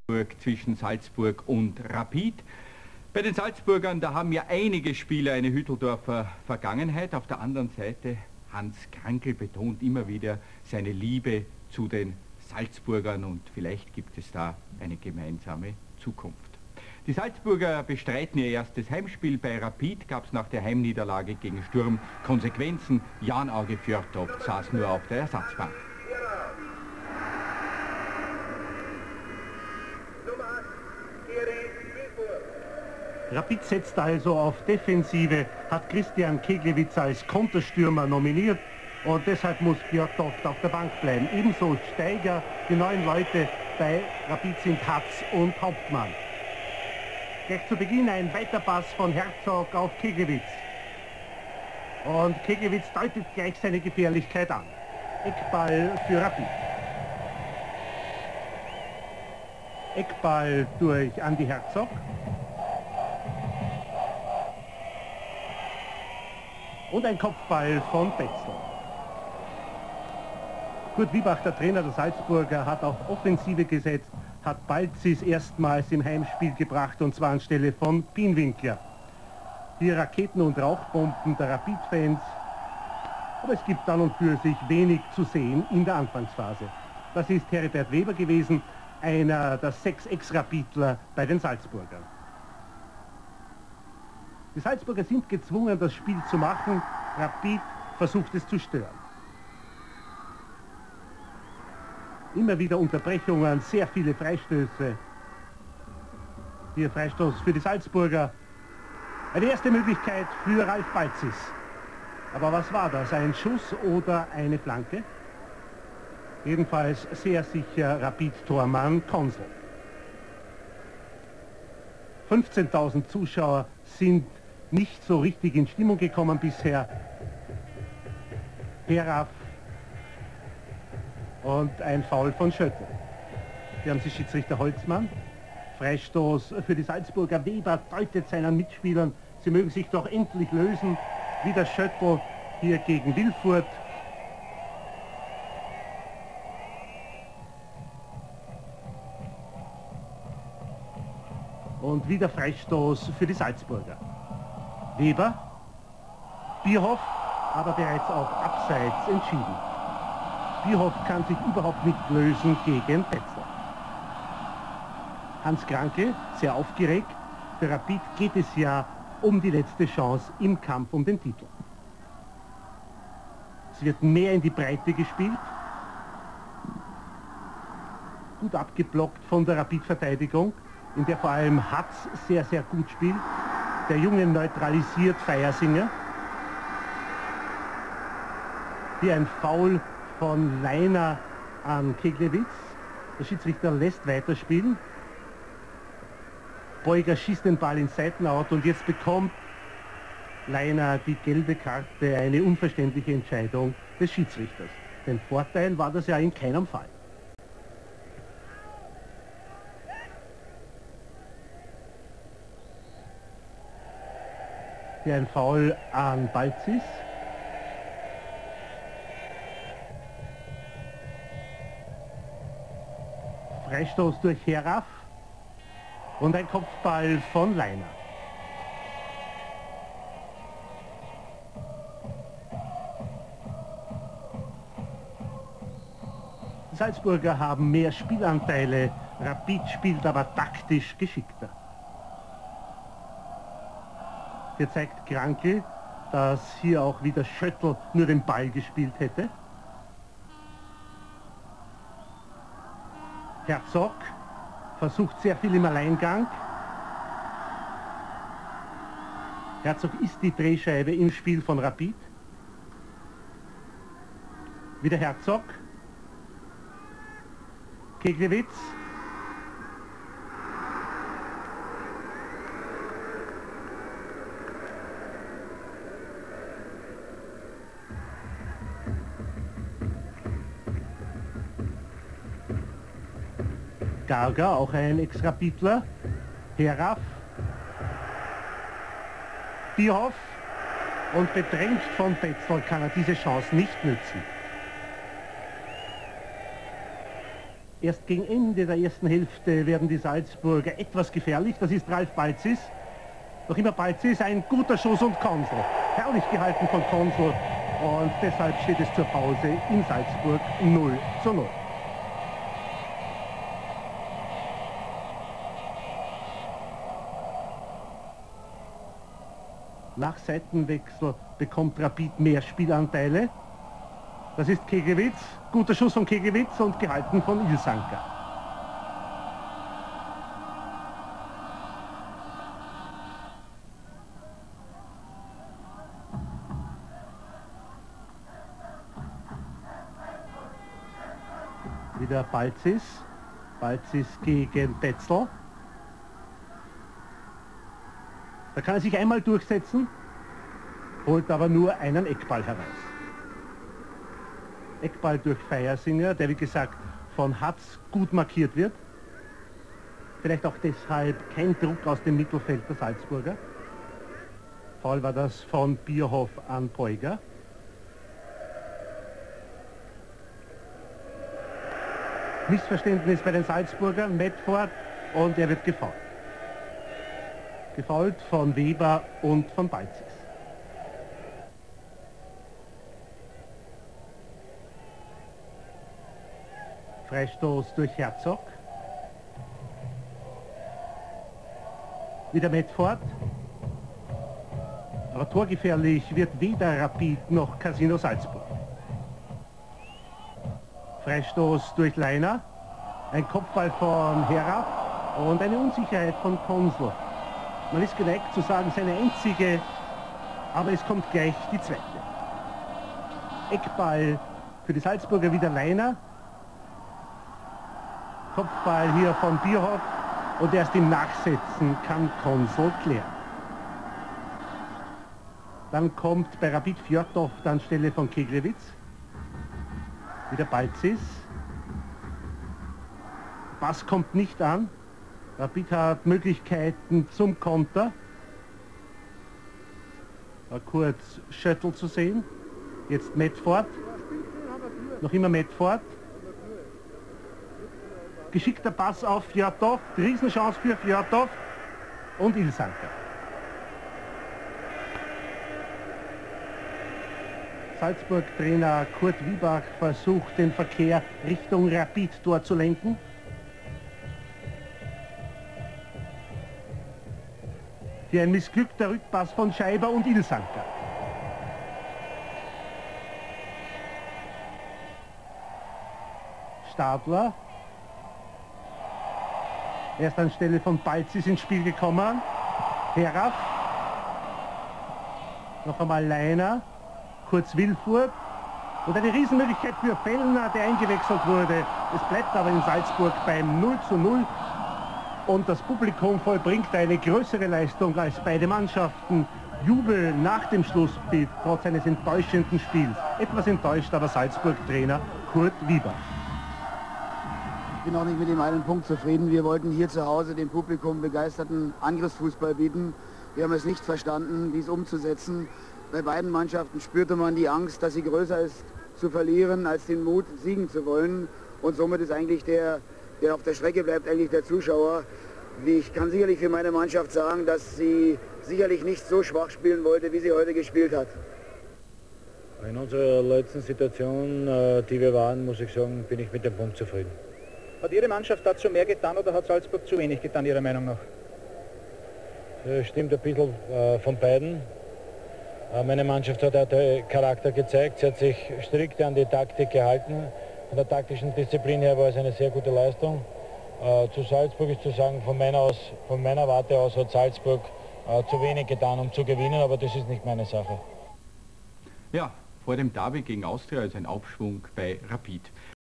zwischen Salzburg und Rapid. Bei den Salzburgern, da haben ja einige Spieler eine Hütteldorfer Vergangenheit. Auf der anderen Seite, Hans Krankl betont immer wieder seine Liebe zu den Salzburgern und vielleicht gibt es da eine gemeinsame Zukunft. Die Salzburger bestreiten ihr erstes Heimspiel. Bei Rapid gab es nach der Heimniederlage gegen Sturm Konsequenzen. Jan-Auge Fjörtoft saß nur auf der Ersatzbank. Rapid setzt also auf Defensive, hat Christian Keglewitz als Konterstürmer nominiert und deshalb muss Fjörtoft auf der Bank bleiben. Ebenso Steiger, die neuen Leute bei Rapid sind Hatz und Hauptmann. Gleich zu Beginn ein Weiterpass von Herzog auf Keglewitz. Und Keglewitz deutet gleich seine Gefährlichkeit an. Eckball für Rapid. Eckball durch Andi Herzog. Und ein Kopfball von Petzl. Kurt Wiebach, der Trainer der Salzburger, hat auf Offensive gesetzt, hat Balzis erstmals im Heimspiel gebracht und zwar anstelle von Pienwinkler. Die Raketen und Rauchbomben der Rapid-Fans, aber es gibt dann und für sich wenig zu sehen in der Anfangsphase. Das ist Heribert Weber gewesen, einer der 6 Ex-Rapidler bei den Salzburgern. Die Salzburger sind gezwungen, das Spiel zu machen. Rapid versucht es zu stören. Immer wieder Unterbrechungen, sehr viele Freistöße. Hier Freistoß für die Salzburger. Eine erste Möglichkeit für Ralf Balzis. Aber was war das? Ein Schuss oder eine Flanke? Jedenfalls sehr sicher Rapid-Tormann Konsel. 15.000 Zuschauer sind nicht so richtig in Stimmung gekommen bisher. Peraf und ein Foul von Schöttl. Hier haben Sie Schiedsrichter Holzmann. Freistoß für die Salzburger. Weber deutet seinen Mitspielern, sie mögen sich doch endlich lösen. Wieder Schöttl hier gegen Wilfurt. Und wieder Freistoß für die Salzburger. Weber, Bierhoff, aber bereits auf Abseits entschieden. Bierhoff kann sich überhaupt nicht lösen gegen Petzl. Hans Krankl, sehr aufgeregt. Für Rapid geht es ja um die letzte Chance im Kampf um den Titel. Es wird mehr in die Breite gespielt. Gut abgeblockt von der Rapid-Verteidigung, in der vor allem Hatz sehr, sehr gut spielt. Der Junge neutralisiert Feiersinger. Hier ein Foul von Leiner an Keglewitz. Der Schiedsrichter lässt weiterspielen. Beuger schießt den Ball ins Seitenout und jetzt bekommt Leiner die gelbe Karte, eine unverständliche Entscheidung des Schiedsrichters. Den Vorteil war das ja in keinem Fall. Hier ein Foul an Balzis. Freistoß durch Heraf und ein Kopfball von Leiner. Die Salzburger haben mehr Spielanteile, Rapid spielt aber taktisch geschickter. Hier zeigt Krankl, dass hier auch wieder Schöttl nur den Ball gespielt hätte. Herzog versucht sehr viel im Alleingang. Herzog ist die Drehscheibe im Spiel von Rapid. Wieder Herzog. Keglewitz. Garger, auch ein Ex-Rapidler. Heraf. Bierhoff. Und bedrängt von Petzl kann er diese Chance nicht nützen. Erst gegen Ende der ersten Hälfte werden die Salzburger etwas gefährlich. Das ist Ralf Balzis. Noch immer Balzis, ein guter Schuss und Konsel. Herrlich gehalten von Konsel. Und deshalb steht es zur Pause in Salzburg 0:0. Nach Seitenwechsel bekommt Rapid mehr Spielanteile. Das ist Keglewitz, guter Schuss von Keglewitz und gehalten von Ilsanker. Wieder Balzis, Balzis gegen Petzl. Da kann er sich einmal durchsetzen, holt aber nur einen Eckball heraus. Eckball durch Feiersinger, der wie gesagt von Hatz gut markiert wird. Vielleicht auch deshalb kein Druck aus dem Mittelfeld der Salzburger. Foul war das von Bierhoff an Peuger. Missverständnis bei den Salzburgern, Medford, und er wird gefoult. Gefoult von Weber und von Balzis. Freistoß durch Herzog. Wieder Medford. Aber torgefährlich wird weder Rapid noch Casino Salzburg. Freistoß durch Leiner. Ein Kopfball von Herab und eine Unsicherheit von Konsel. Man ist geneigt zu sagen, seine einzige, aber es kommt gleich die zweite. Eckball für die Salzburger, wieder Leiner. Kopfball hier von Bierhoff und erst im Nachsetzen kann Konsel klären. Dann kommt bei Rapid Fjordhoff anstelle von Keglewitz. Wieder Balzis. Pass kommt nicht an. Rapid hat Möglichkeiten zum Konter. War kurz Schöttl zu sehen. Jetzt Medford. Noch immer Medford. Geschickter Pass auf Fjordhoff, Riesenchance für Fjordhoff und Ilsanker. Salzburg-Trainer Kurt Wiebach versucht, den Verkehr Richtung Rapid-Tor zu lenken. Hier ein missglückter Rückpass von Scheiber und Ilsanker. Stadler. Erst anstelle von Balzis ins Spiel gekommen. Heraff. Noch einmal Leiner. Kurz Wilfurt. Und eine Riesenmöglichkeit für Fellner, der eingewechselt wurde. Es bleibt aber in Salzburg beim 0:0. Und das Publikum vollbringt eine größere Leistung als beide Mannschaften. Jubel nach dem Schlusspfiff, trotz eines enttäuschenden Spiels. Etwas enttäuscht aber Salzburg-Trainer Kurt Wiebach. Ich bin auch nicht mit dem einen Punkt zufrieden. Wir wollten hier zu Hause dem Publikum begeisterten Angriffsfußball bieten. Wir haben es nicht verstanden, dies umzusetzen. Bei beiden Mannschaften spürte man die Angst, dass sie größer ist zu verlieren, als den Mut, siegen zu wollen. Und somit ist eigentlich der auf der Strecke bleibt, eigentlich der Zuschauer. Ich kann sicherlich für meine Mannschaft sagen, dass sie sicherlich nicht so schwach spielen wollte, wie sie heute gespielt hat. In unserer letzten Situation, die wir waren, muss ich sagen, bin ich mit dem Punkt zufrieden. Hat Ihre Mannschaft dazu mehr getan oder hat Salzburg zu wenig getan, Ihrer Meinung nach? Das stimmt ein bisschen von beiden. Meine Mannschaft hat auch den Charakter gezeigt, sie hat sich strikt an die Taktik gehalten. Von der taktischen Disziplin her war es eine sehr gute Leistung. Zu Salzburg ist zu sagen, von meiner Warte aus hat Salzburg zu wenig getan, um zu gewinnen, aber das ist nicht meine Sache. Ja, vor dem Derby gegen Austria ist ein Aufschwung bei Rapid.